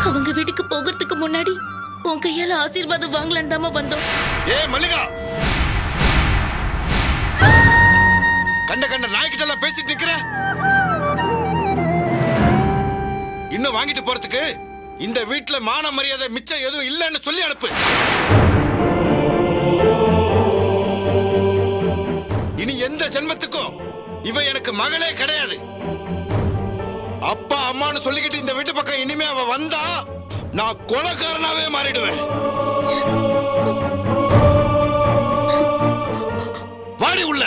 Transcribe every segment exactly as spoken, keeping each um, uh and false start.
அவங்க வீட்டுக்கு போகிறதுக்கு முன்னாடி உன் கையால ஆசீர்வாதம் வாங்கலான்னு தாமா வந்தோம். ஏ மல்லிகா, கண்ட கண்ட நாய்கிட்ட எல்லாம் பேசிட்டு நிக்கிற. இன்னும் வாங்கிட்டு போறதுக்கு இந்த வீட்டுல மான மரியாதை மிச்சம் எதுவும் இல்லைன்னு சொல்லி அனுப்பு. இனி எந்த ஜென்மத்துக்கும் இவ எனக்கு மகளே கிடையாது. அப்பா அம்மான்னு சொல்லிக்கிட்டு இந்த வீட்டு பக்கம் இனிமே அவ வந்தா நான் கொலைக்காரனாவே மாறிடுவேன். வாடி உள்ள.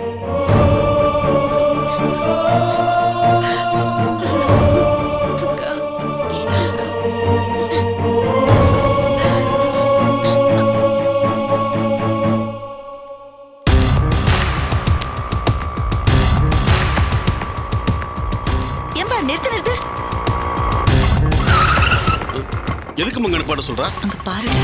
எதுக்கு மங்கன பாட சொல்றா? அங்க பாருடா.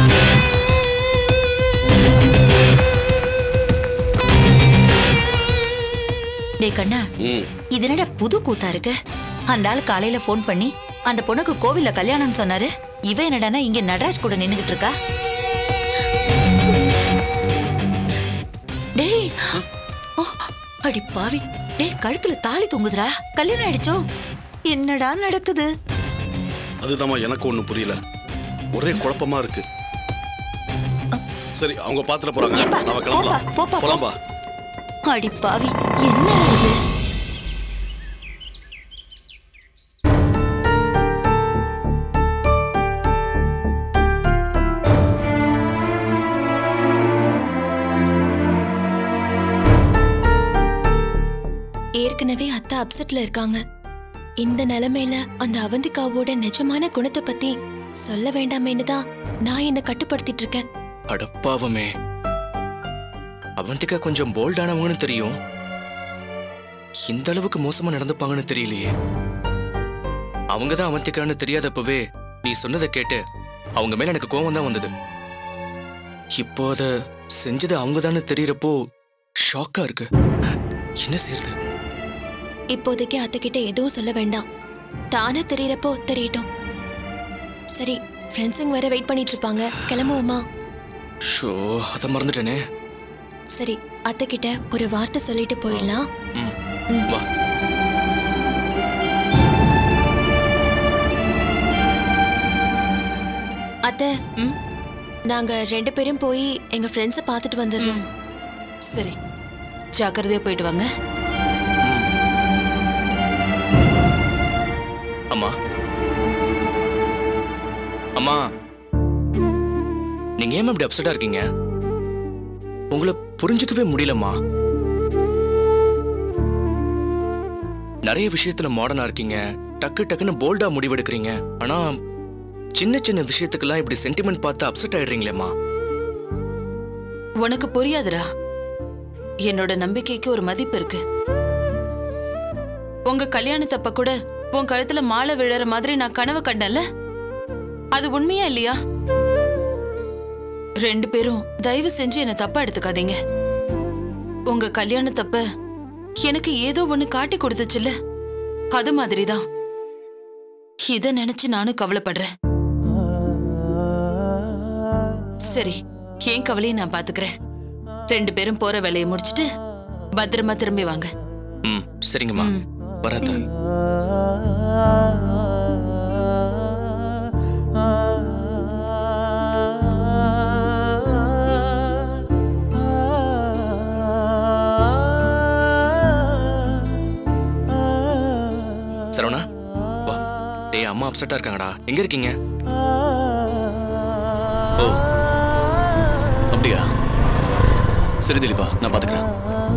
டேய் கண்ணா, இது என்னடா புது கூத்தா இருக்கு? அந்த ஆள் காலையில போன் பண்ணி அந்த பொண்ணுக்கு கோவில்ல கல்யாணம் சொன்னாரு. இவ என்னடானா இங்க நடராஜ் கூட நின்னுகிட்டு இருக்கா. டேய் அடி பாவி, டேய் கழுத்துல தாலி தொங்குதுடா. கல்யாணம் ஆயிடுச்சோ? என்னடா நடக்குது? அதுதான் எனக்கு ஒண்ணும் புரியல. ஒரே குழப்பமா இருக்கு. சரி, அவங்க பாத்துற போறாங்க. நாம கிளம்பலாம். போலாம்பா. அடி பாவி, என்னடா இது? ஏற்கனவே அத்தை அப்செட்ல இருக்காங்க. இந்த நிலைமையில அந்த அவந்திகாவோட நிஜமான குணத்தை பத்தி சொல்ல வேண்டாமேன்னு தான் நான் என்ன கட்டுப்படுத்திட்டு இருக்கேன். அடப்பாவமே, அவந்திகா கொஞ்சம் போல்டானவங்கன்னு தெரியும். இந்த அளவுக்கு மோசமா நடந்துப்பாங்கன்னு தெரியலையே. அவங்கதான் அவந்திகான்னு தெரியாதப்பவே நீ சொன்னதை கேட்டு அவங்க மேல எனக்கு கோவம் தான் வந்தது. இப்போ அத செஞ்சது அவங்கதான்னு தெரியறப்போ ஷாக்கா இருக்கு. என்ன செய்யறது? இப்போதைக்கு அத்தை கிட்ட எதுவும் சொல்ல வேண்டாம். தானே தெரியறப்போ தெரியட்டும். சரி, ஃப்ரெண்ட்ஸுங்க வேற வெயிட் பண்ணிட்டு இருப்பாங்க. கிளம்புவோமா? ஷோ, அத மறந்துட்டேனே. சரி, அத்தை கிட்ட ஒரு வார்த்தை சொல்லிட்டு போயிடலாம். வா. அத்தை, நாங்க ரெண்டு பேரும் போய் எங்க ஃப்ரெண்ட்ஸை பார்த்துட்டு வந்துடுறோம். சரி, ஜாக்கிரதையா போயிட்டு வாங்க. அம்மா, அம்மா, நீங்க ஏன் இப்படி அப்செட்டா இருக்கீங்க? உங்களை புரிஞ்சுக்கவே முடியலம்மா. நிறைய விஷயத்துல மாடர்னா இருக்கீங்க, டக்கு டக்குன்னு போல்டா முடிவெடுக்கிறீங்க. ஆனா சின்ன சின்ன விஷயத்துக்கெல்லாம் இப்படி சென்டிமெண்ட் பார்த்து அப்செட் ஆயிடுறீங்களேம்மா. உனக்கு புரியாதுடா. என்னோட நம்பிக்கைக்கு ஒரு மதிப்பு இருக்கு. உங்க கல்யாணத்தப்ப கூட உன் கழுத்துல மாலை விழற மாதிரி நான் கனவு கண்டேன்ல, அது உண்மையா இல்லையா? ரெண்டு பேரும் தயவு செஞ்சு என்ன தப்பா எடுத்துக்காதீங்க. உங்க கல்யாணத்தப்ப எனக்கு ஏதோ ஒண்ணு காட்டி கொடுத்துச்சுல்ல, அது மாதிரிதான் இத நினைச்சு நானும் கவலைப்படுறேன். சரி, ஏன் கவலையை நான் பாத்துக்கிறேன். ரெண்டு பேரும் போற வேலையை முடிச்சிட்டு பத்திரமா திரும்பி வாங்க. ம், சரிங்கம்மா. வரத. சரவணா, வா. டேய், அம்மா அப்செட்டா இருக்காங்கடா. எங்க இருக்கீங்க? ஓ, அப்படியா? சரி திலீபா, நான் பாத்துக்கிறேன்.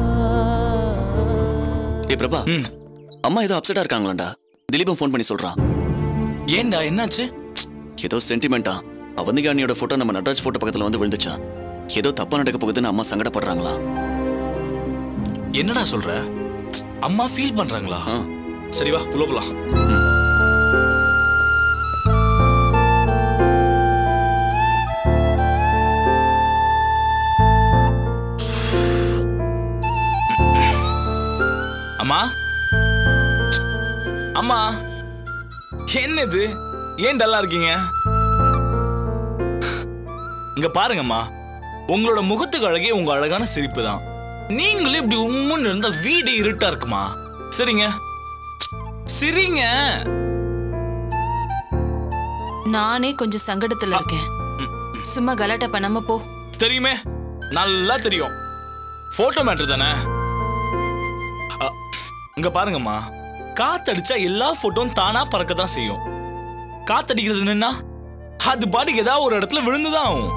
ஏய் பிரபா, அம்மா ஏதோ அப்செட்டா இருக்காங்களாண்டா. திலீபம் ஃபோன் பண்ணி சொல்றான். ஏன்டா, என்னாச்சு? ஏதோ சென்டிமெண்டா அவந்திகா அண்ணியோட போட்டோ நம்ம நடராஜ் போட்டோ பக்கத்துல வந்து விழுந்துச்சா. ஏதோ தப்பா நடக்க போகுதுன்னு அம்மா சங்கடப்படுறாங்களா. என்னடா சொல்ற? அம்மா ஃபீல் பண்றாங்களா? சரி வா, உள்ள போலாம். அம்மா, அம்மா, என்னது ஏன் டல்லா இருக்கீங்க? இங்க பாருங்கம்மா, உங்களோட முகத்துக்கு அழகே உங்க அழகான சிரிப்பு தான். நீங்களும் இப்படி உம்முன்னு இருந்தா வீடு இருட்டா இருக்குமா? சரிங்க, சரிங்க. நானே கொஞ்சம் சங்கடத்துல இருக்கேன். சும்மா கலாட்டா பண்ணாம போ. தெரியுமே, நல்லா தெரியும். போட்டோ மேட்டர் தானே. இங்க பாருங்கம்மா, காத்தடிச்சா எல்லா போட்டோவும் தானா பறக்க தான் செய்யும். காத்தடிக்கிறது நின்னா அது பாட்டுக்கு ஏதாவது ஒரு இடத்துல விழுந்துதான் ஆகும்.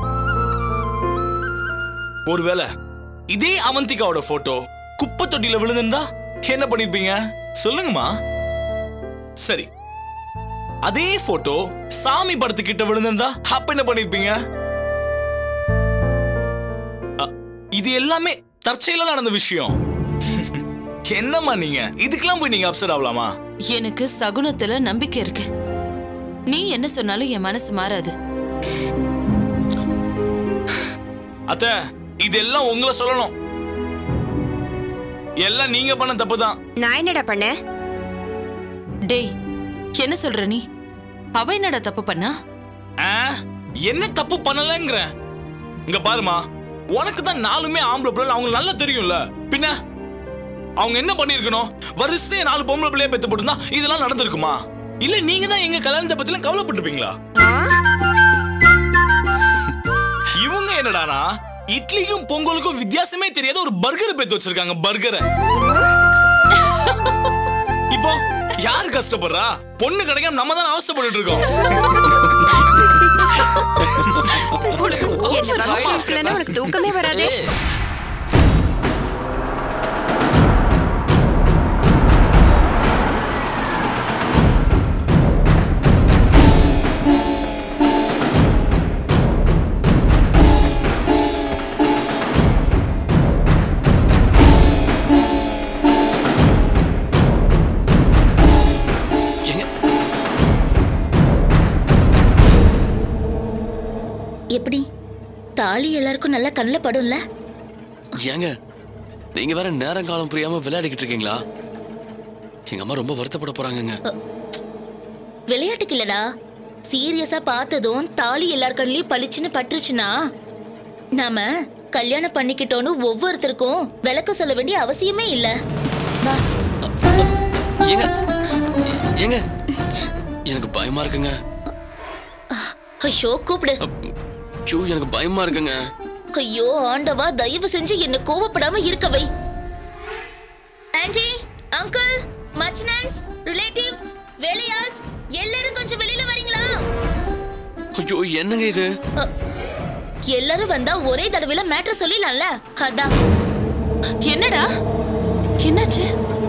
ஒருவேளை இதே அவந்திகாவோட போட்டோ குப்பை தொட்டியில விழுந்திருந்தா என்ன பண்ணிருப்பீங்க சொல்லுங்கம்மா? சரி, அதே போட்டோ சாமி படத்துக்கிட்ட விழுந்திருந்தா அப்ப என்ன பண்ணிருப்பீங்க? இது எல்லாமே தற்செயலா நடந்த விஷயம். என்னம்மா நீங்க இதுக்கெல்லாம் போய் நீங்க அப்செட் ஆகலாமா? எனக்கு சகுனத்துல நம்பிக்கை இருக்கு. நீ என்ன சொன்னாலும் என் மனசு மாறாது. அத்த, இதெல்லாம் உங்களை சொல்லணும். எல்லாம் நீங்க பண்ண தப்புதான். நான் என்னடா பண்ண? டேய், என்ன சொல்ற நீ? அவ என்னடா தப்பு பண்ணா? என்ன தப்பு பண்ணலங்கிற? இங்க பாருமா, உனக்கு தான் நாலுமே ஆம்பளை பிள்ளை, அவங்க நல்லா தெரியும்ல. பின்ன அவங்க என்ன பண்ணிருக்கணும்? வரிசையா நாலு பொம்பளை பிள்ளைய பெத்து போட்டுருந்தா இதெல்லாம் நடந்திருக்குமா? இல்ல நீங்க தான் எங்க கல்யாணத்தை பத்தி எல்லாம் கவலைப்பட்டிருப்பீங்களா? இவங்க என்னடானா இட்லிக்கும் பொங்கலுக்கும் வித்தியாசமே தெரியாத ஒரு பர்கரை பெத்து வச்சிருக்காங்க. பர்கரை இப்போ யாரு கஷ்டப்படுறா? பொண்ணு கிடைக்காம நம்ம தான் அவஸ்தைப்பட்டு இருக்கோம். உனக்கு தூக்கமே வராது. எப்படி தாலி எல்லாருக்கும் நல்லா கண்ணில் படும்ல? ஏங்க நீங்க வேற நேரம் காலம் புரியாம விளையாடிக்கிட்டு இருக்கீங்களா? எங்க அம்மா ரொம்ப வருத்தப்பட போறாங்கங்க. விளையாட்டுக்கு இல்லடா, சீரியஸா பார்த்ததும் தாலி எல்லார் கண்ணிலையும் பளிச்சுன்னு பட்டுருச்சுன்னா நாம கல்யாணம் பண்ணிக்கிட்டோன்னு ஒவ்வொருத்தருக்கும் விளக்கம் சொல்ல வேண்டிய அவசியமே இல்ல. ஏங்க ஏங்க எனக்கு பயமா இருக்குங்க. ஐயோ கூப்பிடு. ஐயோ எனக்கு பயமா இருக்குங்க. ஐயோ ஆண்டவா, தயவு செஞ்சு என்ன கோவப்படாம இருக்க வை. ஆன்ட்டி, அங்கிள், மச்னன்ஸ், ரிலேட்டிவ்ஸ், வெளியாஸ் எல்லாரும் கொஞ்சம் வெளியில வரீங்களா? ஐயோ என்னங்க இது? எல்லாரும் வந்தா ஒரே தடவையில மேட்டர் சொல்லிடலாம்ல, அதான். என்னடா என்னாச்சு?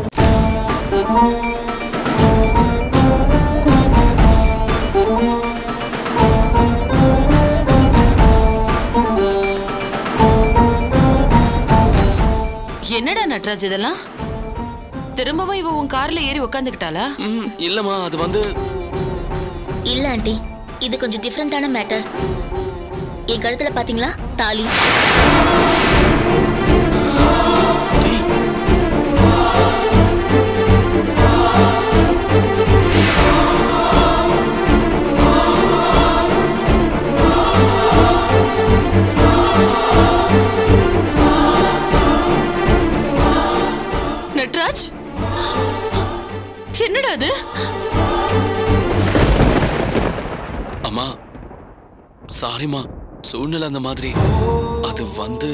என்னடா நட்ராஜ் இதெல்லாம்? திரும்பவும் இவ உன் கார்ல ஏறி உட்காந்துக்கிட்டாளா? இல்லம்மா, அது வந்து இல்ல ஆண்டி, இது கொஞ்சம் டிஃபரெண்டான மேட்டர். என் கழுத்துல பாத்தீங்களா தாலி? நட்ராஜ், என்னடா அது? அம்மா சாரிம்மா, சூழ்நிலை அந்த மாதிரி. அது வந்து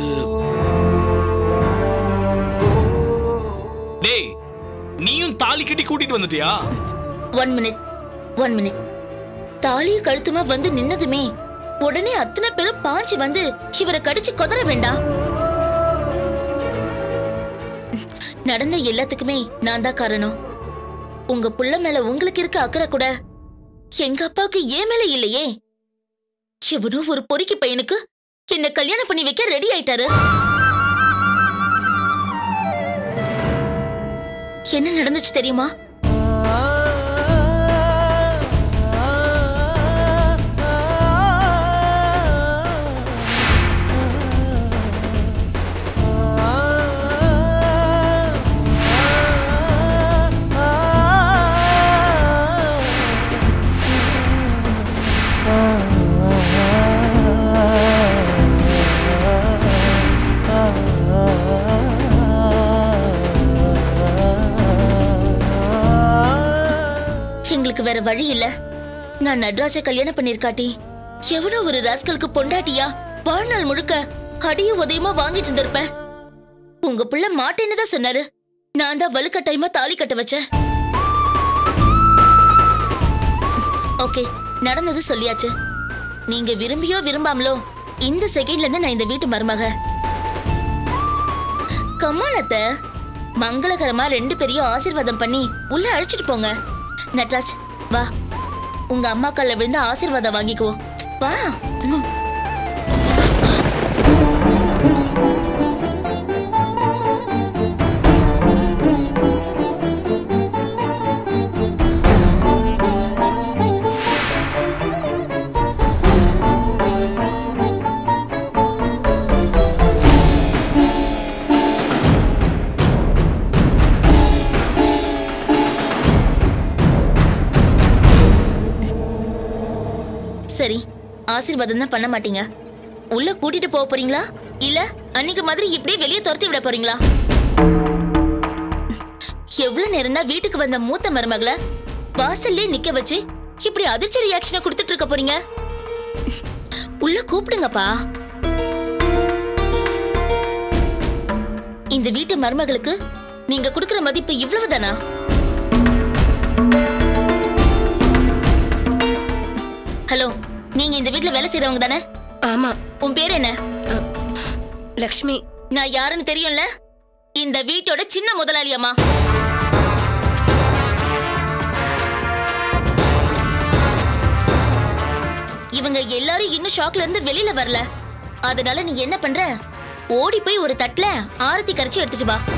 டேய், நீயும் தாலி கட்டி கூட்டிட்டு வந்துட்டியா? ஒன் மினிட் ஒன் மினிட் தாலிய கழுத்துமா வந்து நின்னதுமே உடனே அத்தனை பேரும் பாஞ்சு வந்து இவரை கடிச்சு கொதற வேண்டாம். நடந்த எல்லாத்துக்குமே நான் தான் காரணம். உங்க புள்ள மேல உங்களுக்கு இருக்க அக்கறை கூட எங்க அப்பாவுக்கு ஏன் மேல இல்லையே. எவனோ ஒரு பொறுக்கி பையனுக்கு என்ன கல்யாணம் பண்ணி வைக்க ரெடி ஆயிட்டாரு. என்ன நடந்துச்சு தெரியுமா? எனக்கு வேற வழி இல்ல. நான் நட்ராஜ கல்யாணம் பண்ணிருக்காட்டி எவ்வளவு ஒரு ராஸ்கலுக்கு பொண்டாட்டியா வாழ்நாள் முழுக்க அடியும் உதயமா வாங்கிட்டு இருந்திருப்பேன். உங்க பிள்ளை மாட்டேன்னு தான் சொன்னாரு. நான் தான் வலுக்கட்டாயமா தாலி கட்ட வச்சேன். ஓகே, நடந்தது சொல்லியாச்சு. நீங்க விரும்பியோ விரும்பாமலோ இந்த செகண்ட்ல இருந்து நான் இந்த வீட்டு மருமக. கம்மானத்த மங்களகரமா ரெண்டு பேரையும் ஆசீர்வாதம் பண்ணி உள்ள அழைச்சிட்டு போங்க. நட்ராஜ் வா, உங்க அம்மா கால்ல விழுந்து ஆசீர்வாதம் வாங்கிக்குவோம். வா. சரி, ஆசீர்வாதம் தான் பண்ண மாட்டீங்க. உள்ள கூட்டிட்டு போக போறீங்களா இல்ல அன்னைக்கு மாதிரி இப்படியே வெளியே துரத்தி விட போறீங்களா? எவ்வளவு நேரம் தான் வீட்டுக்கு வந்த மூத்த மருமகளை வாசல்லே நிக்க வச்சு இப்படி அதிர்ச்சி ரியாக்ஷனை கொடுத்துட்டு இருக்க போறீங்க? உள்ள கூப்பிடுங்கப்பா. இந்த வீட்டு மருமகளுக்கு நீங்க கொடுக்கிற மதிப்பு இவ்வளவுதானா? ஹலோ, நீங்க இந்த வீட்ல வேலை செய்றவங்க தானே? ஆமா. உன் பேர் என்ன? லக்ஷ்மி. நான் யாருன்னு தெரியும்ல? இந்த வீட்டோட சின்ன முதலாளி அம்மா. இவங்க எல்லாரும் இன்னும் ஷாக்ல இருந்து வெளியில வரல. அதனால நீ என்ன பண்ற? ஓடி போய் ஒரு தட்டுல ஆரத்தி கரைச்சி எடுத்துட்டு வா.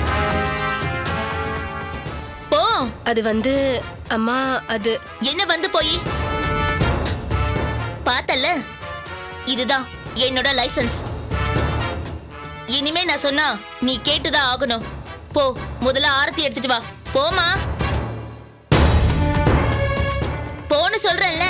போ. அது வந்து அம்மா, அது என்ன வந்து போய் பார்த்தல்ல, இதுதான் என்னோட லைசன்ஸ். இனிமே நான் சொன்னா நீ கேட்டுதான் ஆகணும். போ, முதல்ல ஆரத்தி எடுத்துட்டு வா. போமா, போன்னு சொல்றேன்ல.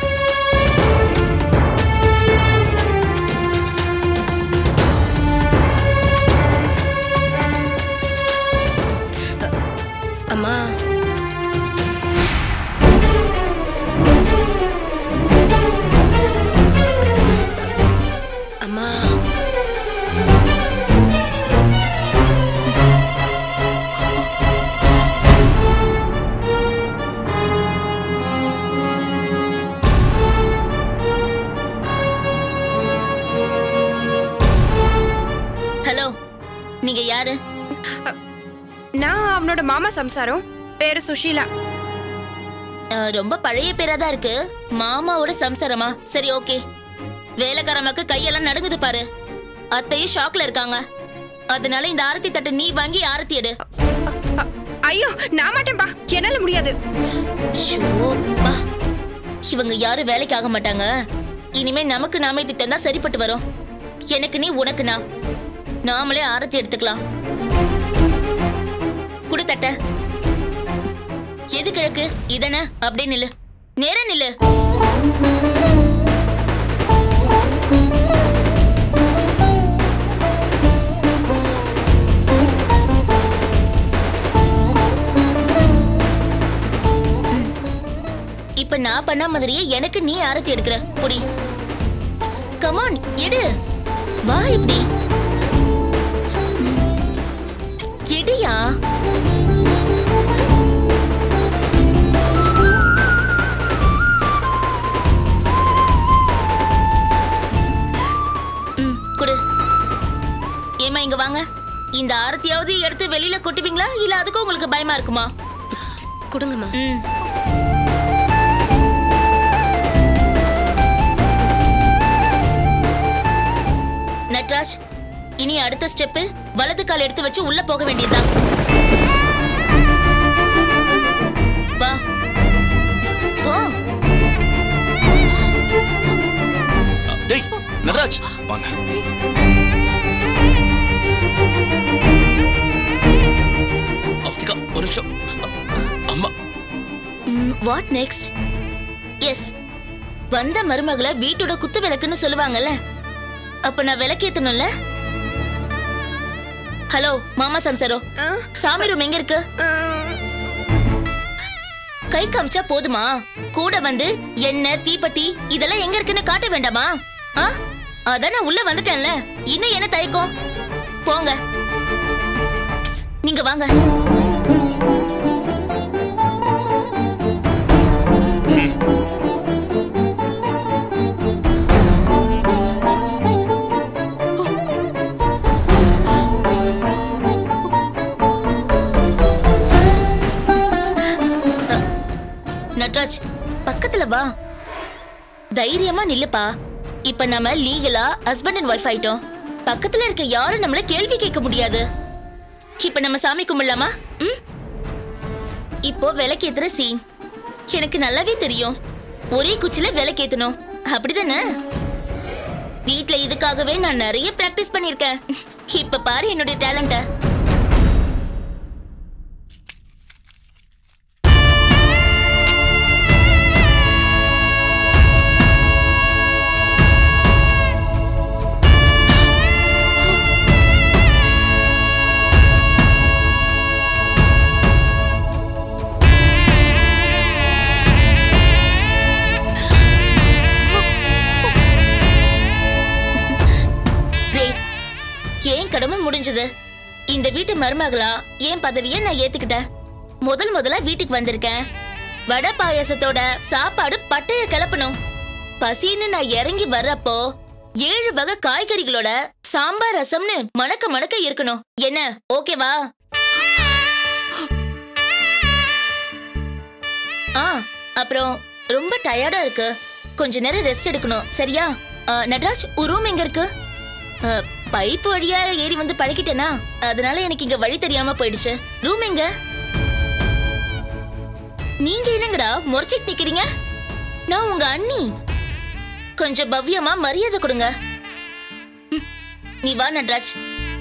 அம்மா, அம்மா, ஹலோ, நீங்க யாரு? நான் அவனோட மாமா சம்சாரம். பேரு சுஷீலா. அஹ், ரொம்ப பழைய பேரா தான் இருக்கு. மாமாவோட சம்சாரமா? சரி, ஓகே. வேலைக்காரமாக்கு கையெல்லாம் நடுங்குது பாரு. அத்தையும் ஷாக்ல இருக்காங்க. அதனால இந்த ஆரத்தி தட்டை நீ வாங்கி ஆரத்தி எடு. அ- ஐயோ, நான் மாட்டேன்பா, என்னால முடியாது. ஷோப்பா. இவங்க யாரும் வேலைக்கு ஆக மாட்டாங்க. இனிமே நமக்கு நாமே திட்டம் தான் சரிப்பட்டு வரும். எனக்கு நீ, உனக்கு நான். நாமளே ஆரத்தி எடுத்துக்கலாம். குடு தட்ட. எது கிழக்கு இதன அப்படியே நில்லு. நேர நில்லு. இப்ப நான் பண்ண மாதிரியே எனக்கு நீ ஆரத்தி எடுக்கிற. புடி. கமான், எடு. வா, இப்படி எடியா. ம், குடு. ஏமா, இங்க வாங்க. இந்த ஆரத்தியாவது எடுத்து வெளியில கொட்டுவீங்களா இல்ல அதுக்கும் உங்களுக்கு பயமா இருக்குமா? கொடுங்கம்மா. ம். நட்ராஜ், இனி அடுத்த ஸ்டெப் வலது கால் எடுத்து வச்சு உள்ள போக வேண்டியதுதான். வா, போ. டேய் நட்ராஜ், வாங்க. அவதிகா, ஒரு நிமிஷம். அம்மா. What next? எஸ், வந்த மருமகளை வீட்டோட குத்து விளக்குன்னு சொல்லுவாங்கல்ல. அப்ப நான் விளக்கேத்தணும்ல. ஹலோ மாமா சம்சாரோ, சாமி ரூம் எங்க இருக்கு? கை காமிச்சா போதுமா? கூட வந்து எண்ணெய் தீப்பெட்டி இதெல்லாம் எங்க இருக்குன்னு காட்ட வேண்டாமா? ஆ அதான் நான் உள்ள வந்துட்டேன்ல, இன்னும் என்ன தயக்கம்? போங்க, நீங்க வாங்க. நட்ராஜ் பக்கத்துல வா, தைரியமா நில்லுப்பா. இப்ப நம்ம லீகலா ஹஸ்பண்ட் அண்ட் ஒய்ஃப் ஆயிட்டோம். பக்கத்துல இருக்க யாரும் நம்மள கேள்வி கேட்க முடியாது. இப்ப நம்ம சாமி கும்பிடலாமா? ம், இப்போ விளக்கேத்துற சீன் எனக்கு நல்லாவே தெரியும். ஒரே குச்சில விளக்கேத்தணும், அப்படிதானே? வீட்ல இதுக்காகவே நான் நிறைய பிராக்டிஸ் பண்ணிருக்கேன். இப்ப பாரு என்னுடைய டேலண்ட. ஏன் கடமை முடிஞ்சது. இந்த வீட்டு மருமகளா என் பதவியை நான் ஏத்துக்கிட்டேன். முதல் முதல்ல வீட்டுக்கு வந்திருக்கேன். வடை பாயாசத்தோட சாப்பாடு பட்டைய கிளப்பணும். பசின்னு நான் இறங்கி வர்றப்போ ஏழு வகை காய்கறிகளோட சாம்பார் ரசம்னு மணக்க மணக்க இருக்கணும். என்ன ஓகேவா? ஆ அப்புறம் ரொம்ப டயர்டா இருக்கு, கொஞ்ச நேரம் ரெஸ்ட் எடுக்கணும். சரியா? நட்ராஜ், ஒரு ரூம் எங்க இருக்கு? பைப் வழியா ஏறி வந்து பழகிட்டேனா, அதனால எனக்கு இங்க வழி தெரியாம போயிடுச்சு. ரூம் எங்க? நீங்க என்னங்கடா முறைச்சிட்டு நிக்கிறீங்க? நான் உங்க அண்ணி, கொஞ்சம் பவ்யமா மரியாதை கொடுங்க. நீ வா நட்ராஜ்.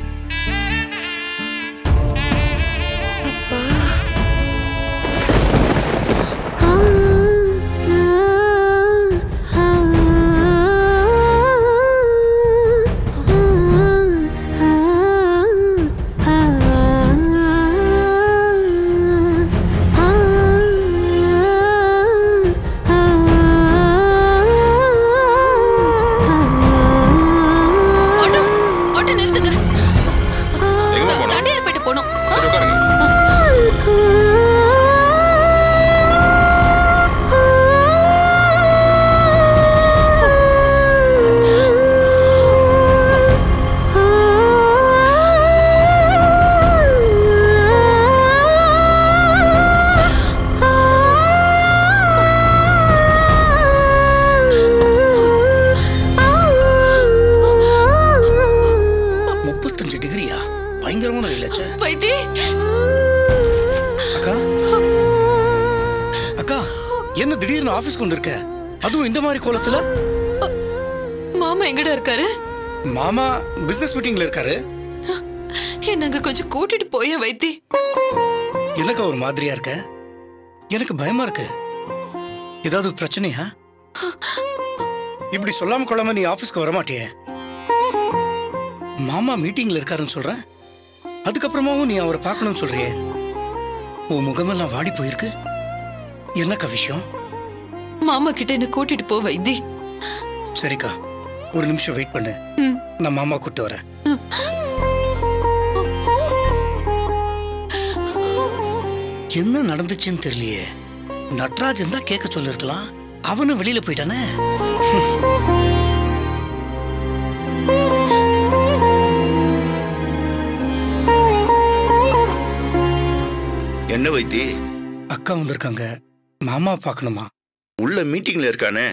என்ன திடீர்னு ஆபீஸ்க்கு வந்திருக்க? அதுவும் இந்த மாதிரி கோலத்துல? மாமா எங்கடா இருக்காரு? மாமா பிசினஸ் மீட்டிங்ல இருக்காரு. என்னங்க கொஞ்சம் கூட்டிட்டு போய வைத்தி. எனக்கு ஒரு மாதிரியா இருக்க, எனக்கு பயமா இருக்கு. ஏதாவது பிரச்சனையா? இப்படி சொல்லாம கொள்ளாம நீ ஆபீஸ்க்கு வர மாட்டியே. மாமா மீட்டிங்ல இருக்காருன்னு சொல்ற, அதுக்கப்புறமாவும் நீ அவரை பார்க்கணும்னு சொல்றியே. உன் முகமெல்லாம் வாடி போயிருக்கு. என்னக்கா விஷயம்? மாமா கிட்ட என்ன கூட்டிட்டு போ வைத்தி. சரிக்கா, ஒரு நிமிஷம் வெயிட் பண்ணு, நான் மாமா கூட்டு வரேன். என்ன நடந்துச்சுன்னு தெரியலையே. நட்ராஜன் தான் கேட்க சொல்லிருக்கலாம், அவனும் வெளியில போயிட்டானே. என்ன வைத்தி? அக்கா வந்திருக்காங்க, மாமா பார்க்கணுமா? உள்ள மீட்டிங்ல இருக்கானே.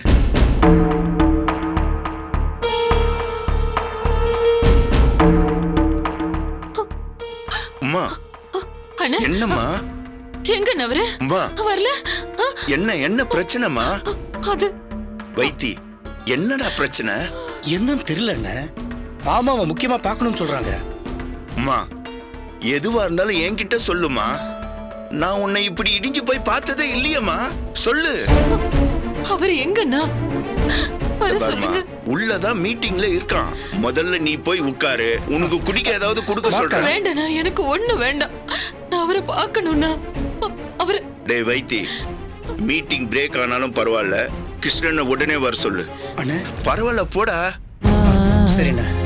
அம்மா என்னம்மா? எங்க நவரு? அம்மா வரல. என்ன என்ன பிரச்சனைமா? அது வைத்தி, என்னடா பிரச்சனை? என்னன்னு தெரியல. மாமாவை முக்கியமா பார்க்கணும்னு சொல்றாங்க. அம்மா எதுவா இருந்தாலும் என்கிட்ட சொல்லுமா. நான் உன்னை இப்படி இடிஞ்சு போய் பார்த்ததே இல்லையம்மா, சொல்லு. அவர் எங்கண்ணா? உள்ளதான் மீட்டிங்ல இருக்கான். முதல்ல நீ போய் உட்காரு, உனக்கு குடிக்க ஏதாவது கொடுக்க சொல்றேன். வேண்டாம், எனக்கு ஒண்ணு வேண்டாம். நான் அவரை பார்க்கணும்னா. அவரை டேய் வைத்தி, மீட்டிங் பிரேக் ஆனாலும் பரவாயில்ல, கிருஷ்ணனை உடனே வர சொல்லு. அண்ணே பரவாயில்ல போடா. சரிண்ணா.